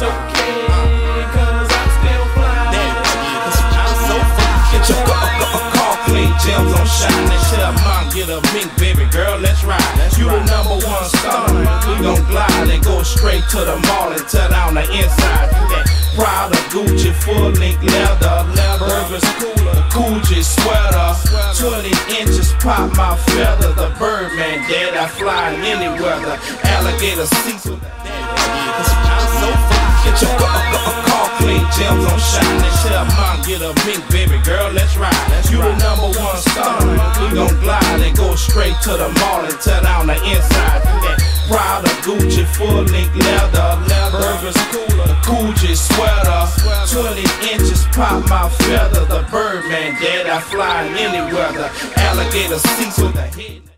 okay, cause I'm still flying. I'm so fly. Get your car clean, gems on shine. And tell mom, get a mink, baby girl, let's ride. You the #1 star, we gon' glide and go straight to the mall and tear down the inside. That Prada, Gucci, full-length leather, Burberry's cooler, Gucci sweater, 20 inches pop my feather. The Birdman, dad, I fly in any weather. Alligator seats with the I'm so fly. Get your car clean, gems on shine. And tell mom, get a mink, baby girl, let's ride. You the #1 star, we gon' glide and go straight to the mall and tear down the inside. That Prada, Gucci, full-length leather, Burberry's cooler, Gucci sweater, 20 inches pop my feather. The Birdman, dad, I fly in any weather. Alligator seats with the head.